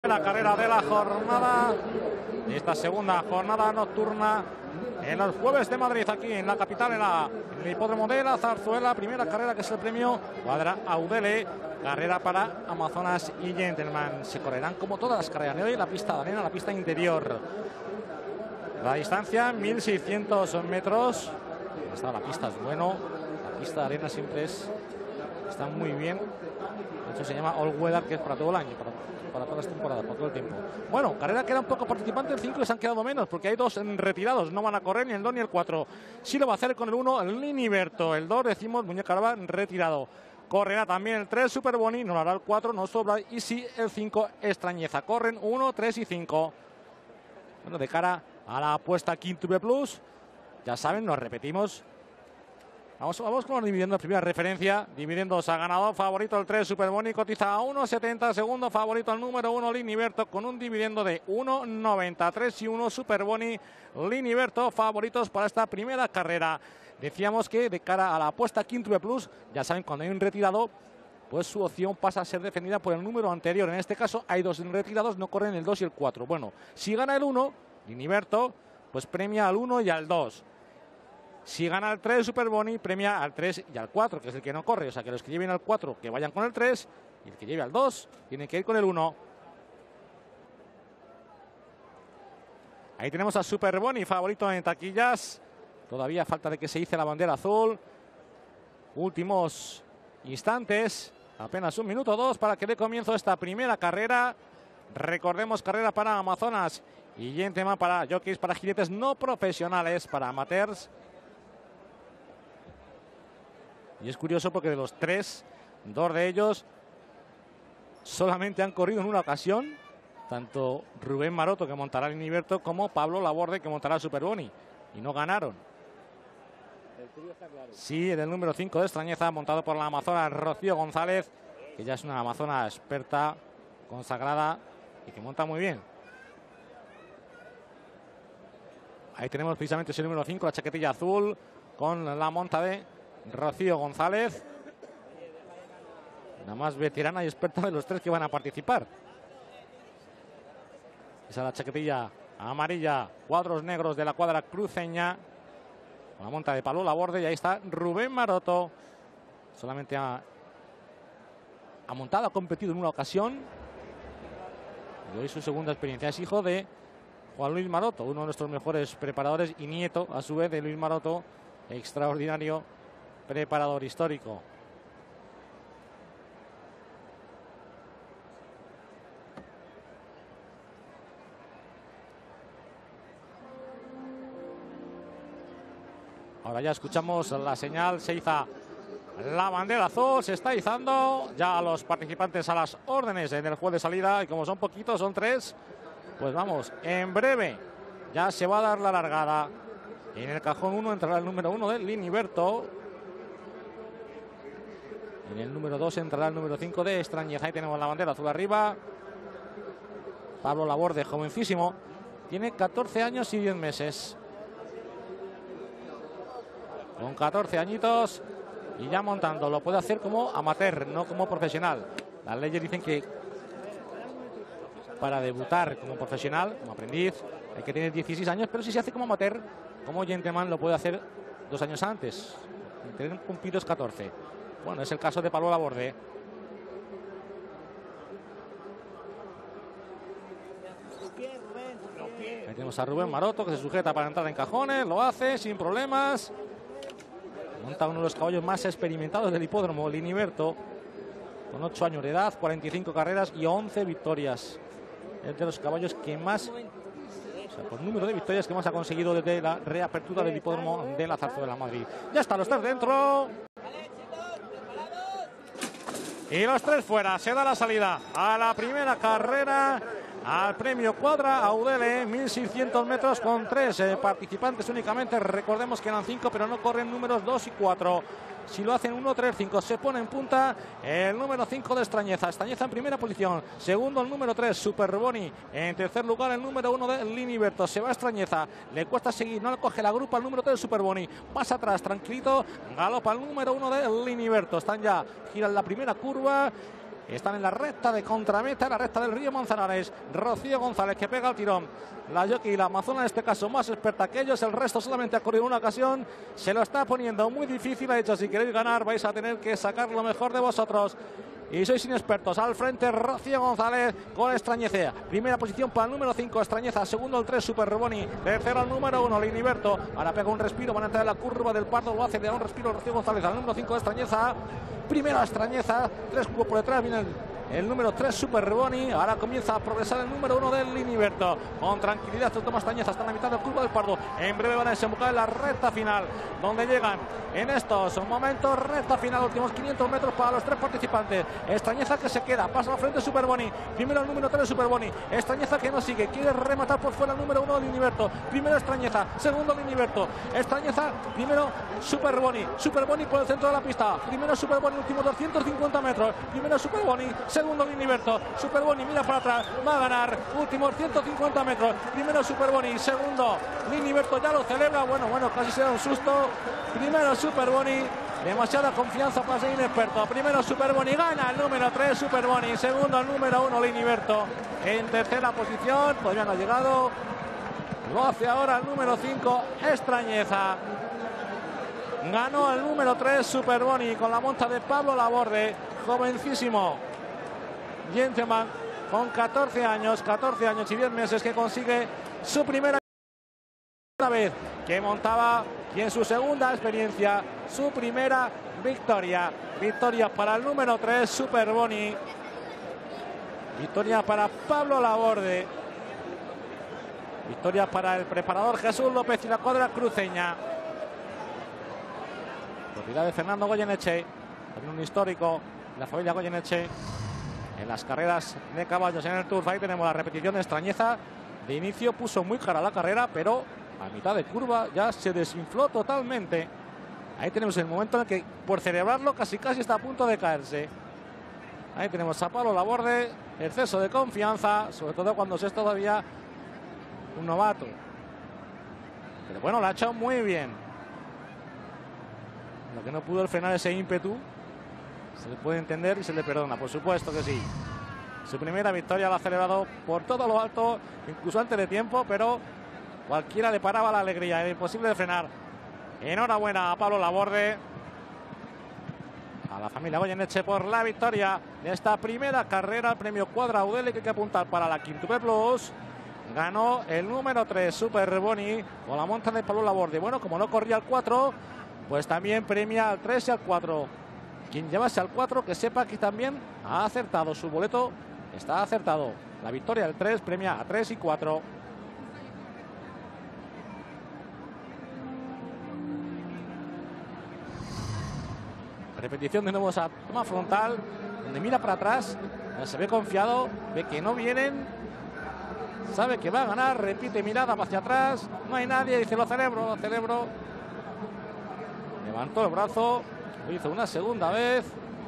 La carrera de la jornada, esta segunda jornada nocturna en los Jueves de Madrid, aquí en la capital, en el hipódromo de la Zarzuela. Primera carrera, que es el premio Cuadra Audele, carrera para Amazonas y Gentleman. Se correrán como todas las carreras de hoy, la pista de arena, la pista interior. La distancia 1600 metros. La pista es bueno, la pista de arena siempre está muy bien. De hecho se llama All Weather, que es para todo el año, para todas las temporadas, para todo el tiempo. Bueno, carrera que era un poco participante, el 5 se han quedado menos, porque hay dos retirados, no van a correr ni el 2 ni el 4. Sí lo va a hacer con el 1, el Liniberto. El 2, decimos, Muñeca Brava, retirado. Correrá también el 3, Super Boni, no lo hará el 4, no sobra, y sí el 5, Extrañeza. Corren 1, 3 y 5. Bueno, de cara a la apuesta Quintuple Plus, ya saben, nos repetimos. Vamos con los dividendos. Primera referencia, dividendos a ganador. Favorito el 3, Super Boni, cotiza a 1,70. Segundo favorito el número 1, Liniberto, con un dividendo de 1,90. 3 y 1, Super Boni, Liniberto, favoritos para esta primera carrera. Decíamos que de cara a la apuesta Quintuple Plus, ya saben, cuando hay un retirado, pues su opción pasa a ser defendida por el número anterior. En este caso hay dos retirados, no corren el 2 y el 4. Bueno, si gana el 1, Liniberto, pues premia al 1 y al 2. Si gana el 3, Super Boni, premia al 3 y al 4, que es el que no corre. O sea, que los que lleven al 4, que vayan con el 3, y el que lleve al 2, tiene que ir con el 1. Ahí tenemos a Super Boni, favorito en taquillas. Todavía falta de que se hice la bandera azul. Últimos instantes, apenas 1 minuto 2 para que dé comienzo esta primera carrera. Recordemos, carrera para Amazonas y Gentleman, para jockeys, para jinetes no profesionales, para amateurs. Y es curioso porque de los 3, 2 de ellos solamente han corrido en una ocasión. Tanto Rubén Maroto, que montará el Liniberto, como Pablo Laborde, que montará el Super Boni. Y no ganaron. Sí, en el número 5 de Extrañeza, montado por la amazona Rocío González, que ya es una amazona experta, consagrada y que monta muy bien. Ahí tenemos precisamente ese número 5, la chaquetilla azul, con la monta de Rocío González, la más veterana y experta de los 3 que van a participar. Esa es la chaquetilla amarilla, cuadros negros de la cuadra cruceña, con la monta de Pablo Laborde. Y ahí está Rubén Maroto, solamente ha montado, ha competido en una ocasión, y hoy su segunda experiencia. Es hijo de Juan Luis Maroto, uno de nuestros mejores preparadores, y nieto a su vez de Luis Maroto, extraordinario preparador histórico. Ahora ya escuchamos la señal, se iza la bandera azul, se está izando ya a los participantes a las órdenes en el juez de salida, y como son poquitos, son 3, pues vamos, en breve ya se va a dar la largada. En el cajón 1 entrará el número 1 del Liniberto. En el número 2 entrará el número 5 de Extrañeza. Ahí tenemos la bandera azul arriba. Pablo Laborde, jovencísimo, tiene 14 años y 10 meses. Con 14 añitos y ya montando. Lo puede hacer como amateur, no como profesional. Las leyes dicen que para debutar como profesional, como aprendiz, hay que tener 16 años, pero si se hace como amateur, como Gentleman, lo puede hacer 2 años antes, tener cumplidos 14. Bueno, es el caso de Pablo Laborde. Ahí tenemos a Rubén Maroto, que se sujeta para entrar en cajones, lo hace sin problemas. Monta uno de los caballos más experimentados del hipódromo, Liniberto, con 8 años de edad, 45 carreras y 11 victorias. Es de los caballos que más, o sea, por número de victorias, que más ha conseguido desde la reapertura del hipódromo de la Zarzuela Madrid. Ya están los 3 dentro. Y los 3 fuera. Se da la salida a la primera carrera, al premio Cuadra Audele, 1600 metros con 3 participantes únicamente. Recordemos que eran 5, pero no corren números 2 y 4. Si lo hacen 1, 3, 5, se pone en punta el número 5 de Extrañeza. Extrañeza en primera posición. Segundo el número 3, Super Boni. En tercer lugar el número 1 de Liniberto. Se va Extrañeza. Le cuesta seguir. No le coge la grupa el número 3, Super Boni. Pasa atrás, tranquilito. Galopa el número 1 de Liniberto. Están ya, giran la primera curva. Están en la recta de contrameta, la recta del Río Manzanares. Rocío González, que pega el tirón. La jockey, la amazona en este caso, más experta que ellos. El resto solamente ha corrido una ocasión. Se lo está poniendo muy difícil. Ha dicho, si queréis ganar vais a tener que sacar lo mejor de vosotros. Y sois inexpertos. Al frente Rocío González con Extrañeza. Primera posición para el número 5, Extrañeza. Segundo el 3, Super Reboni. Tercero el número 1, Liniberto. Ahora pega un respiro, van a entrar en la curva del Pardo. Lo hace, le da un respiro Rocío González al número 5 de Extrañeza. Primero Extrañeza, 3 cubos por detrás, viene el número 3, Super Reboni. Ahora comienza a progresar el número 1 del Liniberto. Con tranquilidad, toma Extrañeza hasta la mitad del curva del Pardo. En breve van a desembocar en la recta final, donde llegan en estos momentos, recta final, últimos 500 metros para los 3 participantes. Extrañeza que se queda, pasa al frente Super Boni. Primero el número 3, Super Boni. Extrañeza que no sigue, quiere rematar por fuera el número 1, Liniberto. Primero Extrañeza, segundo Liniberto. Extrañeza, primero Super Boni. Super Boni por el centro de la pista. Primero Super Boni, últimos 250 metros. Primero Super Boni, segundo Liniberto. Super Boni mira para atrás, va a ganar. Últimos 150 metros. Primero Super Boni, segundo Liniberto, ya lo celebra. Bueno, casi se da un susto. Primero Super Boni, demasiada confianza para ser inexperto. Primero Super Boni, gana el número 3, Super Boni. Segundo el número 1, Liniberto. En tercera posición, todavía no ha llegado. Lo hace ahora el número 5, Extrañeza. Ganó el número 3, Super Boni, con la monta de Pablo Laborde. Jovencísimo gentleman, con 14 años y 10 meses, que consigue su primera vez que montaba, y en su segunda experiencia su primera victoria. Victoria para el número 3, Super Boni. Victoria para Pablo Laborde. Victoria para el preparador Jesús López y la cuadra cruceña. Propiedad de Fernando Goyeneche, también un histórico, la familia Goyeneche, en las carreras de caballos en el Tour. Ahí tenemos la repetición de Extrañeza. De inicio puso muy cara la carrera, pero a mitad de curva ya se desinfló totalmente. Ahí tenemos el momento en el que, por celebrarlo, casi está a punto de caerse. Ahí tenemos a Pablo Laborde, exceso de confianza, sobre todo cuando se es todavía un novato. Pero bueno, lo ha hecho muy bien. Lo que no pudo frenar ese ímpetu, se le puede entender y se le perdona, por supuesto que sí. Su primera victoria la ha celebrado por todo lo alto, incluso antes de tiempo, pero cualquiera le paraba la alegría, era imposible de frenar. Enhorabuena a Pablo Laborde, a la familia Goyeneche, por la victoria de esta primera carrera, el premio Cuadra Audele, que hay que apuntar para la Quintuple Plus. Ganó el número 3, Super Boni, con la monta de Pablo Laborde. Bueno, como no corría al 4, pues también premia al 3 y al 4. Quien llevase al 4, que sepa que también ha acertado. Su boleto está acertado. La victoria del 3 premia a 3 y 4. Repetición de nuevo esa toma frontal, donde mira para atrás, se ve confiado, ve que no vienen, sabe que va a ganar, repite mirada hacia atrás, no hay nadie, dice lo celebro. Levantó el brazo, lo hizo una segunda vez.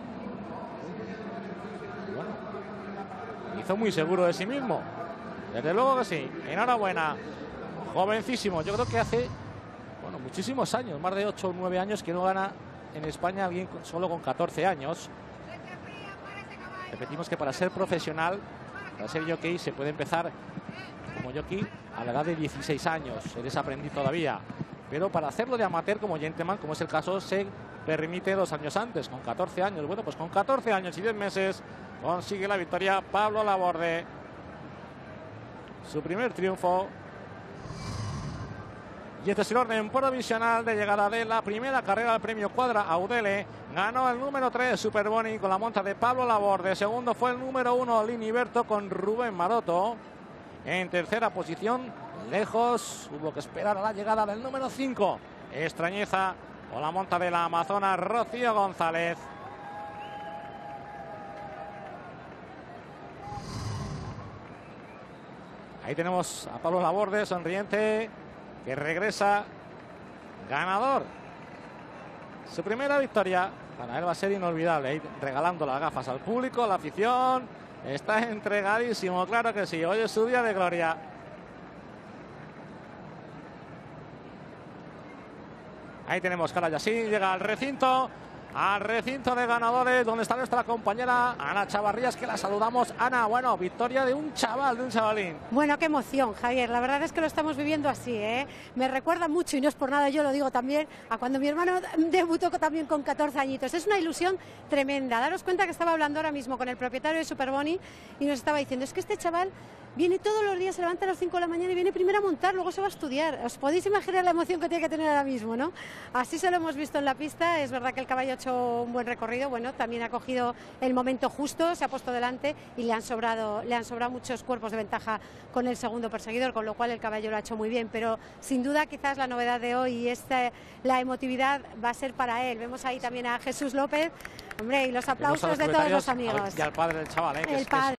Bueno, hizo muy seguro de sí mismo, desde luego que sí. Enhorabuena, jovencísimo. Yo creo que hace muchísimos años, más de 8 o 9 años que no gana en España alguien solo con 14 años. Repetimos que para ser profesional, para ser jockey, se puede empezar como jockey a la edad de 16 años. Eres aprendiz todavía. Pero para hacerlo de amateur como gentleman, como es el caso, se permite 2 años antes, con 14 años. Bueno, pues con 14 años y 10 meses consigue la victoria Pablo Laborde. Su primer triunfo. Y este es el orden provisional de llegada de la primera carrera del premio Cuadra Audele. Ganó el número 3, Super Boni, con la monta de Pablo Laborde. Segundo fue el número 1, Liniberto, con Rubén Maroto. En tercera posición, lejos, hubo que esperar a la llegada del número 5, Extrañeza, con la monta de la amazona Rocío González. Ahí tenemos a Pablo Laborde, sonriente, que regresa ganador. Su primera victoria para él va a ser inolvidable, ahí regalando las gafas al público, a la afición. Está entregadísimo, claro que sí. Hoy es su día de gloria. Ahí tenemos Kara Yassin, llega al recinto. al recinto de ganadores, donde está nuestra compañera Ana Chavarrías, que la saludamos. Ana, bueno, victoria de un chaval, de un chavalín. Bueno, qué emoción, Javier. La verdad es que lo estamos viviendo así, ¿eh? Me recuerda mucho, y no es por nada, yo lo digo también, a cuando mi hermano debutó también con 14 añitos. Es una ilusión tremenda. Daros cuenta que estaba hablando ahora mismo con el propietario de Superboni y nos estaba diciendo, es que este chaval viene todos los días, se levanta a las 5 de la mañana y viene primero a montar, luego se va a estudiar. Os podéis imaginar la emoción que tiene que tener ahora mismo, ¿no? Así se lo hemos visto en la pista. Es verdad que el caballo ha hecho un buen recorrido, bueno, también ha cogido el momento justo, se ha puesto delante y le han sobrado muchos cuerpos de ventaja con el segundo perseguidor, con lo cual el caballo lo ha hecho muy bien, pero sin duda quizás la novedad de hoy y la emotividad va a ser para él. Vemos ahí también a Jesús López, hombre, y los aplausos de todos los amigos. Y al padre del chaval, el padre.